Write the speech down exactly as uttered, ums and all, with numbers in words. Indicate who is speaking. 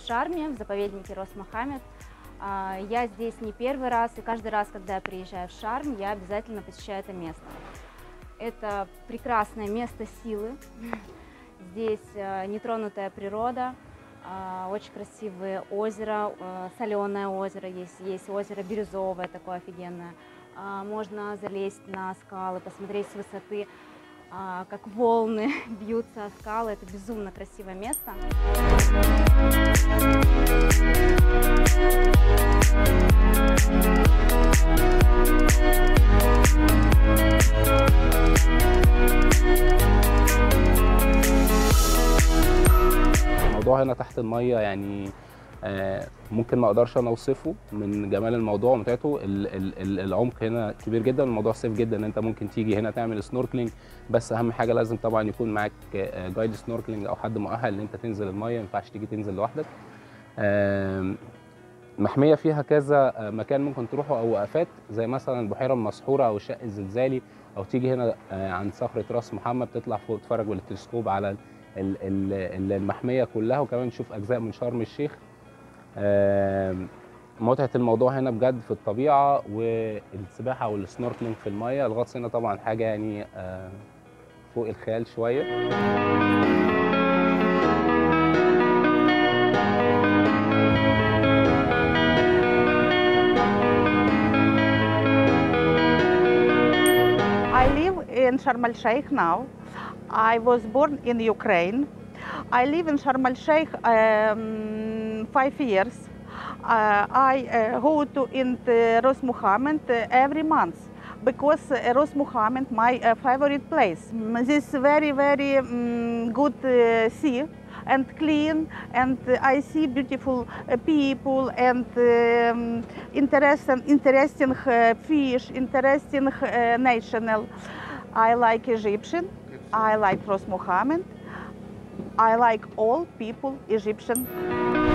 Speaker 1: Шарме, в заповеднике Рос Мохаммед. Я здесь не первый раз, и каждый раз, когда я приезжаю в Шарм, я обязательно посещаю это место. Это прекрасное место силы. Здесь нетронутая природа, очень красивое озеро, соленое озеро, есть, есть озеро бирюзовое, такое офигенное. Можно залезть на скалы, посмотреть с высоты, как волны бьются о скалы. Это безумно красивое место.
Speaker 2: الموضوع هنا تحت المية يعني ممكن ما اقدرش انا اوصفه من جمال الموضوع ومتعته. العمق هنا كبير جدا، الموضوع سيف جدا ان انت ممكن تيجي هنا تعمل سنوركلينج، بس اهم حاجه لازم طبعا يكون معاك جايد سنوركلينج او حد مؤهل ان انت تنزل الميه، ما ينفعش تيجي تنزل لوحدك. محميه فيها كذا مكان ممكن تروحوا او وقفات، زي مثلا البحيره المسحوره او الشق الزلزالي، او تيجي هنا عند صخره راس محمد تطلع فوق تتفرج بالتلسكوب على المحميه كلها، وكمان تشوف اجزاء من شرم الشيخ. متعة الموضوع هنا بجد في الطبيعة والسباحة والسنوركلينج في المية. الغطس هنا طبعا حاجة يعني فوق الخيال شوية.
Speaker 3: I live in Sharm el Sheikh now. I was born in Ukraine. I live in Sharm el Sheikh um, five years. Uh, I uh, go to in Ras Mohammed uh, every month because uh, Ras Mohammed my uh, favorite place. This very very um, good uh, sea and clean, and uh, I see beautiful uh, people and um, interesting interesting uh, fish, interesting uh, national. I like Egyptian. I like Ras Mohammed. I like all people Egyptian.